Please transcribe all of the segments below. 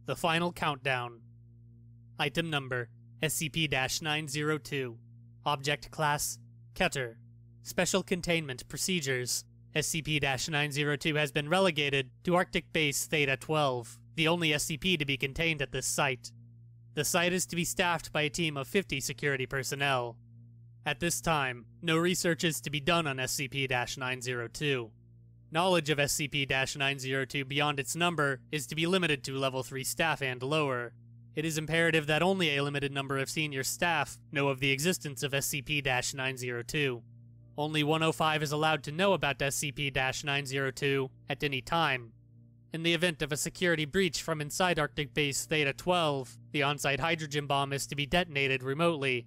The Final Countdown. Item Number SCP-902. Object Class Keter. Special Containment Procedures. SCP-902 has been relegated to Arctic Base Theta-12, the only SCP to be contained at this site. The site is to be staffed by a team of 50 security personnel. At this time, no research is to be done on SCP-902. Knowledge of SCP-902 beyond its number is to be limited to Level 3 staff and lower. It is imperative that only a limited number of senior staff know of the existence of SCP-902. Only 105 is allowed to know about SCP-902 at any time. In the event of a security breach from inside Arctic Base Theta-12, the on-site hydrogen bomb is to be detonated remotely.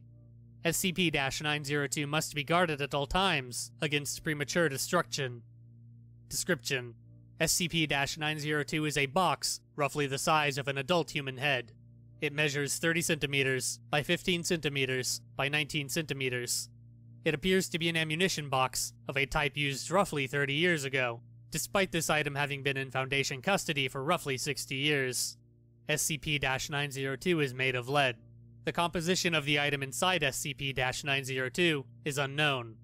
SCP-902 must be guarded at all times against premature destruction. Description: SCP-902 is a box roughly the size of an adult human head. It measures 30 centimeters by 15 centimeters by 19 centimeters. It appears to be an ammunition box of a type used roughly 30 years ago, despite this item having been in Foundation custody for roughly 60 years. SCP-902 is made of lead. The composition of the item inside SCP-902 is unknown.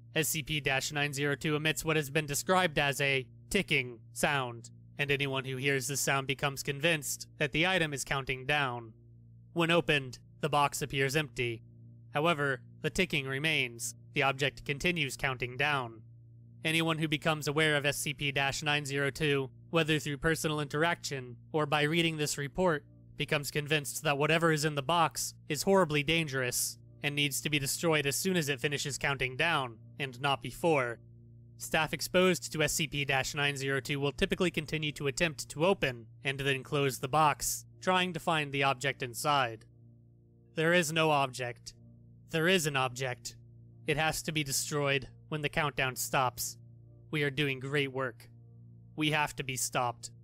SCP-902 emits what has been described as a ticking sound, and anyone who hears this sound becomes convinced that the item is counting down. When opened, the box appears empty. However, the ticking remains. The object continues counting down. Anyone who becomes aware of SCP-902, whether through personal interaction or by reading this report, becomes convinced that whatever is in the box is horribly dangerous and needs to be destroyed as soon as it finishes counting down, and not before. Staff exposed to SCP-902 will typically continue to attempt to open and then close the box, trying to find the object inside. There is no object. There is an object. It has to be destroyed when the countdown stops. We are doing great work. We have to be stopped.